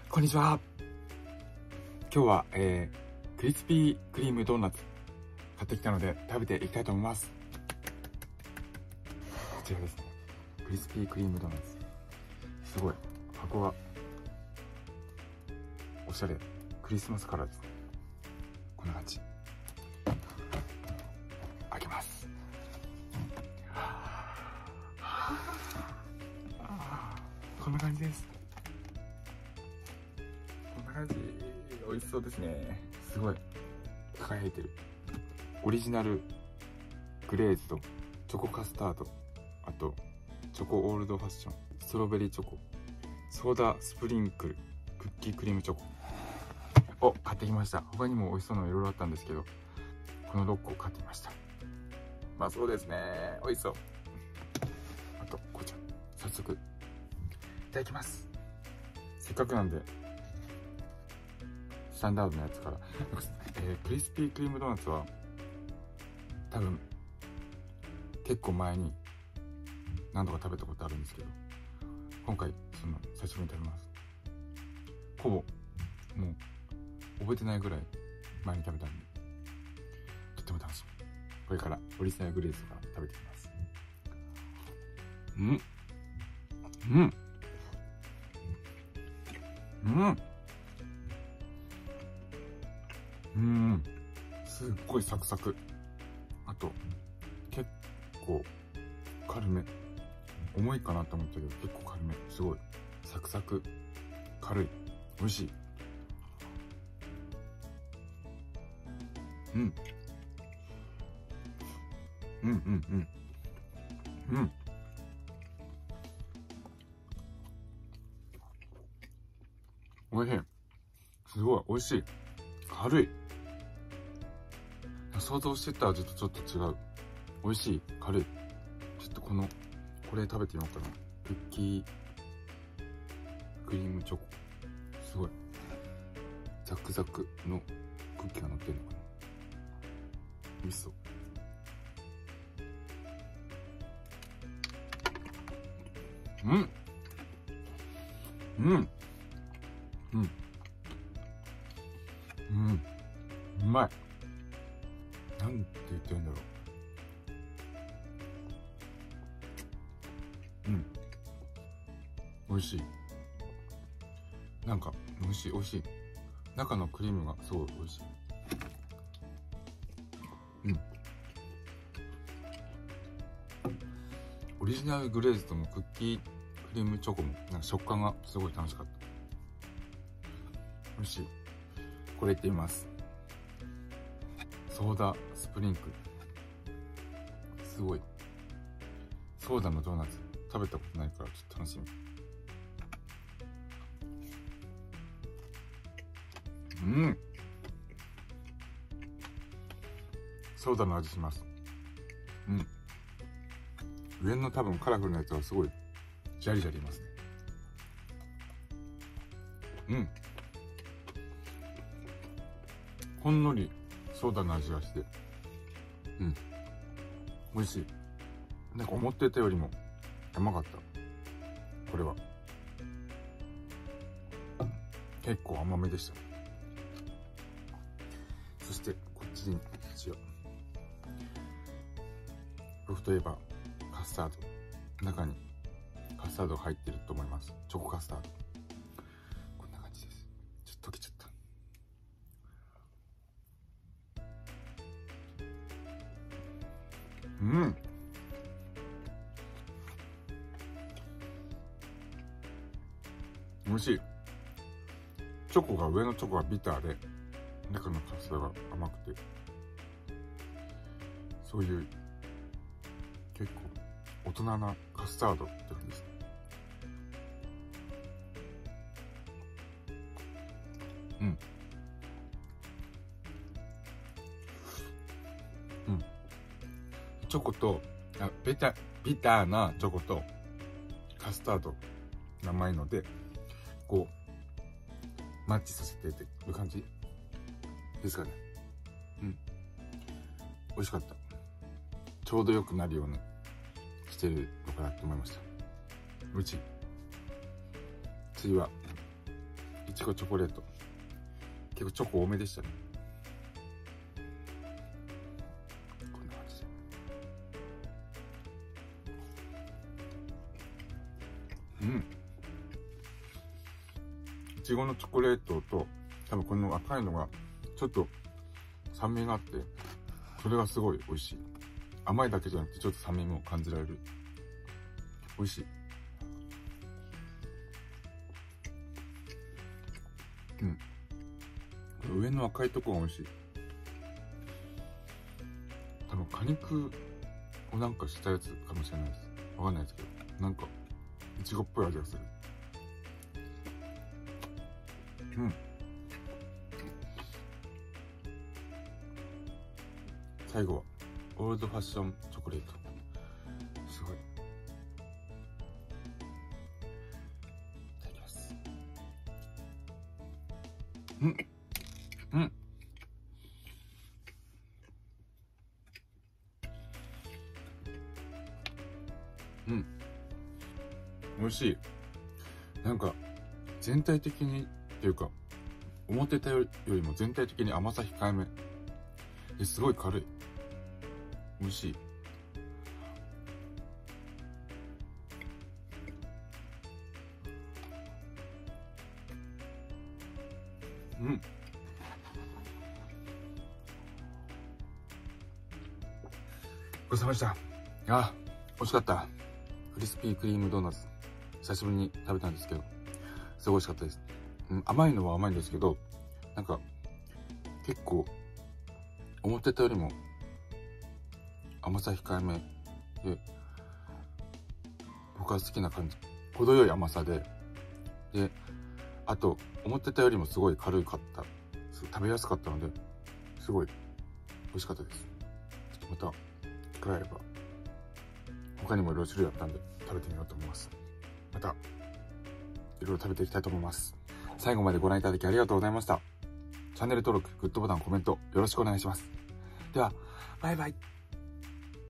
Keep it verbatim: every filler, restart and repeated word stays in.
こんにちは。今日は、えー、クリスピークリームドーナツ買ってきたので食べていきたいと思います。こちらですね。クリスピークリームドーナツ。すごい。箱がおしゃれ。クリスマスカラーですね。こんな感じ。開けます。こんな感じです。こんな感じ。美味しそうですね。すごい輝いてる。オリジナルグレーズとチョコカスタード、あとチョコオールドファッション、ストロベリーチョコ、ソーダスプリンクル、クッキークリームチョコを買ってきました。他にも美味しそうなのいろいろあったんですけど、このろっこを買ってきました。まあそうですね、美味しそう。あとこちら、早速いただきます。せっかくなんでスタンダードのやつから、えー、クリスピークリームドーナツは多分結構前に何度か食べたことあるんですけど、今回その久しぶりに食べます。ほぼもう覚えてないぐらい前に食べたんで、とっても楽しみ。これからオリジナルグレーズから食べていきます。うんうんうんうん、すっごいサクサク。あと結構軽め。重いかなと思ったけど結構軽め。すごいサクサク、軽い、美味しい。うん、うんうんうんうん美味しい。すごい美味しい。軽い。想像してた味とちょっと違う。美味しい、軽い。ちょっとこのこれ食べてみようかな。クッキークリームチョコ、すごいザクザクのクッキーが乗ってるのかな。美味しそう。うんうんうんうんうまい。なんて言ってるんだろう。うん美味しい。なんか美味しい美味しい。中のクリームがすごい美味しい。うんオリジナルグレーズともクッキークリームチョコもなんか食感がすごい楽しかった。美味しい。これいってみます。ソーダスプリンクル、すごい。ソーダのドーナツ食べたことないからちょっと楽しみ。うんソーダの味します。うん上の多分カラフルなやつはすごいジャリジャリいますね。うんほんのりソーダの味がして、うん美味しい。なんか思ってたよりも甘かった。これは結構甘めでした。そしてこっちに一応ロフといえばカスタード、中にカスタードが入ってると思います。チョコカスタード、こんな感じです。ちょっと溶けちゃった。うん美味しい。チョコが、上のチョコがビターで中のカスタードが甘くて、そういう結構大人なカスタードって感じですね。うんうんチョコとあベタビターなチョコとカスタードが甘いので、こうマッチさせてる感じですかね。うん美味しかった。ちょうどよくなるようにしてるのかなと思いました。美味しい。次はいちごチョコレート。結構チョコ多めでしたね。こんな感じで。うん。いちごのチョコレートと、多分この赤いのが、ちょっと酸味があって、それがすごい美味しい。甘いだけじゃなくて、ちょっと酸味も感じられる。美味しい。うん。上の赤いとこが美味しい。多分果肉をなんかしたやつかもしれないです。わかんないですけど、なんかいちごっぽい味がする。うん。最後はオールドファッションチョコレート。すごい。いただきます。うん。うん。うん。美味しい。なんか全体的にっていうか、思ってたよりも全体的に甘さ控えめですごい軽い。美味しい。うん。ごちそうさまでした。あ、美味しかった。クリスピークリームドーナツ。久しぶりに食べたんですけど、すごい美味しかったです。うん、甘いのは甘いんですけど、なんか、結構、思ってたよりも、甘さ控えめで、僕は好きな感じ。程よい甘さで、で、あと、思ってたよりもすごい軽かった。食べやすかったので、すごい美味しかったです。ちょっとまた、機会あれば、他にもいろいろ種類あったんで、食べてみようと思います。また、いろいろ食べていきたいと思います。最後までご覧いただきありがとうございました。チャンネル登録、グッドボタン、コメント、よろしくお願いします。では、バイバイ。